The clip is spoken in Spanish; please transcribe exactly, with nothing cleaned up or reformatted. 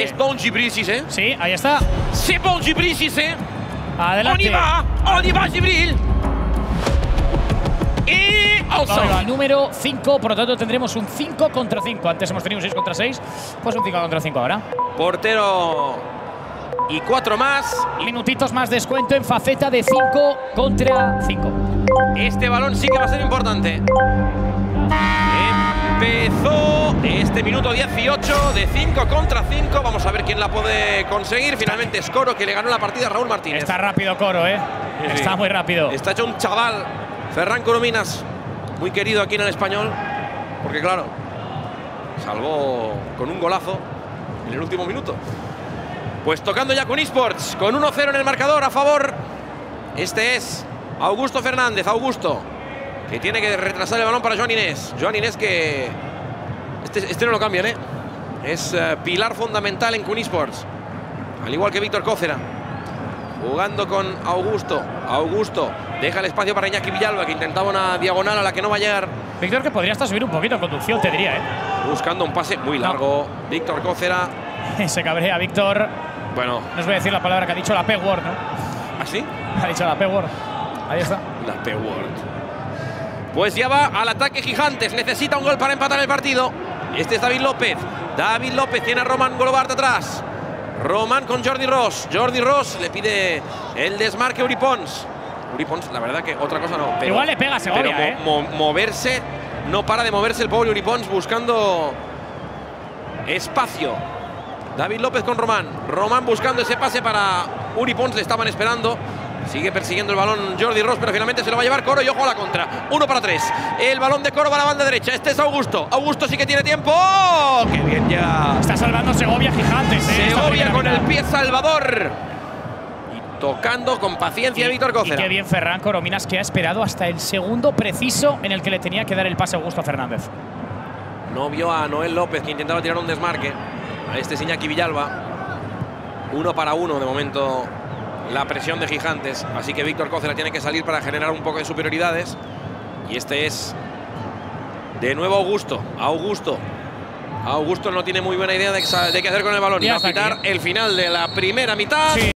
Es Bon Djibril Cissé. Sí, ahí está. C'est Bon Djibril Cissé. Adelante. On y va. On y va, Djibril. Y Ahora, número cinco, por lo tanto tendremos un cinco contra cinco. Antes hemos tenido un seis contra seis, pues un cinco contra cinco ahora. Portero y cuatro más. Minutitos más descuento en faceta de cinco contra cinco. Este balón sí que va a ser importante. Empezó este minuto dieciocho de cinco contra cinco. Vamos a ver quién la puede conseguir. Finalmente es Coro, que le ganó la partida a Raúl Martínez. Está rápido Coro, ¿eh? Sí, sí. Está muy rápido. Está hecho un chaval. Ferran Corominas, muy querido aquí en el Español, porque claro, salvó con un golazo en el último minuto. Pues tocando ya con eSports, con uno cero en el marcador a favor. Este es Augusto Fernández, Augusto, que tiene que retrasar el balón para Joan Inés. Joan Inés que… Este, este no lo cambian, ¿eh? Es uh, pilar fundamental en Kun eSports, al igual que Víctor Cócera. Jugando con Augusto. Augusto deja el espacio para Iñaki Villalba, que intentaba una diagonal a la que no va a llegar. Víctor, que podría hasta subir un poquito en conducción, te diría, ¿eh? Buscando un pase muy largo. No. Víctor Cócera. Se cabrea Víctor. Bueno. No os voy a decir la palabra que ha dicho, la P-word, ¿no? ¿Ah, sí? Ha dicho la P-word. Ahí está. La P-word. Pues ya va al ataque Gigantes. Necesita un gol para empatar el partido. Este es David López. David López tiene a Roman Golobart atrás. Roman con Jordi Ross. Jordi Ross le pide el desmarque a Uri Pons. Uri Pons, la verdad que otra cosa no. Pero, igual le pega a Segovia, pero mo ¿eh? mo moverse, no para de moverse el pobre Uri Pons buscando espacio. David López con Román. Román buscando ese pase para Uri Pons, le estaban esperando. Sigue persiguiendo el balón Jordi Ross, pero finalmente se lo va a llevar Coro y ojo a la contra. Uno para tres. El balón de Coro va a la banda derecha. Este es Augusto. Augusto sí que tiene tiempo. ¡Oh! ¡Qué bien ya! Está salvando Segovia Gigantes, ¿eh? Segovia con el pie salvador. Y tocando con paciencia a Víctor Cócera. Y qué bien Ferran Corominas, que ha esperado hasta el segundo preciso en el que le tenía que dar el pase a Augusto Fernández. No vio a Noel López, que intentaba tirar un desmarque. A este es Iñaki Villalba. Uno para uno de momento la presión de Gigantes. Así que Víctor Cócera tiene que salir para generar un poco de superioridades. Y este es de nuevo Augusto. Augusto. Augusto no tiene muy buena idea de, de qué hacer con el balón. Y va a quitar el final de la primera mitad. Sí.